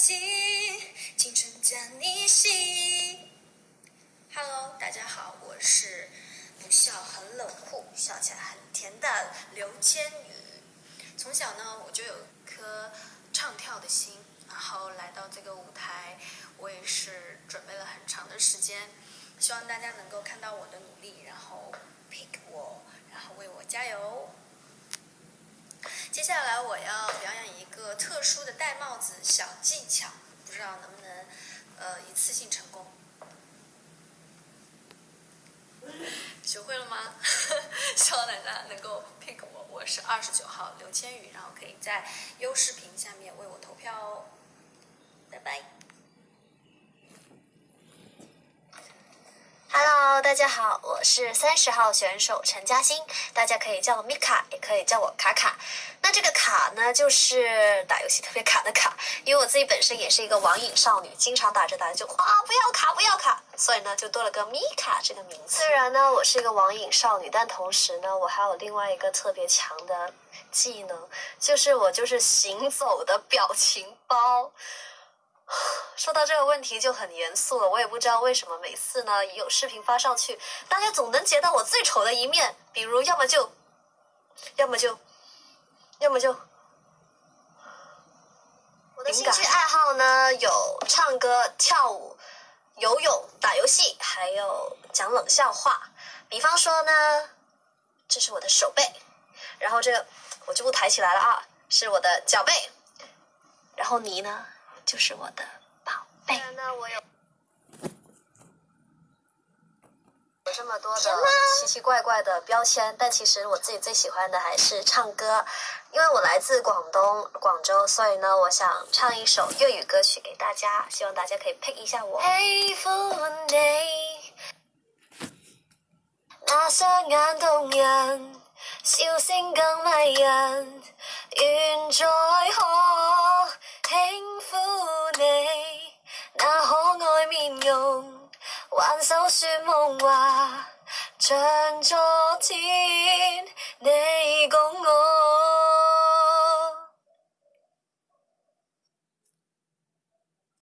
己，青春将你吸。Hello， 大家好，我是不笑很冷酷，笑起来很甜的刘千羽。从小呢，我就有一颗唱跳的心，然后来到这个舞台，我也是准备了很长的时间，希望大家能够看到我的努力，然后 pick 我，然后为我加油。接下来我要表演一个特殊的戴帽子小技巧，不知道能不能一次性成功。学会了吗？希望大家能够 pick 我，我是29号刘千羽，然后可以在优视频下面为我投票哦。拜拜。 Hello， 大家好，我是30号选手陈嘉欣，大家可以叫我米卡，也可以叫我卡卡。那这个卡呢，就是打游戏特别卡的卡，因为我自己本身也是一个网瘾少女，经常打着打着就不要卡不要卡，所以呢就多了个米卡这个名字。虽然呢我是一个网瘾少女，但同时呢我还有另外一个特别强的技能，就是我行走的表情包。说到这个问题就很严肃了，我也不知道为什么每次呢有视频发上去，大家总能截到我最丑的一面，比如要么就我的兴趣爱好呢有唱歌、跳舞、游泳、打游戏，还有讲冷笑话。比方说呢，这是我的手背，然后这个我就不抬起来了啊，是我的脚背，然后你呢就是我的宝贝。当然呢，我有这么多的奇奇怪怪的标签，但其实我自己最喜欢的还是唱歌，因为我来自廣州，所以呢，我想唱一首粵語歌曲給大家，希望大家可以 pick 一下我。喜歡你，那雙眼動人，笑聲更迷人，願再可輕撫你，那可愛面容，挽手說夢話，像昨天。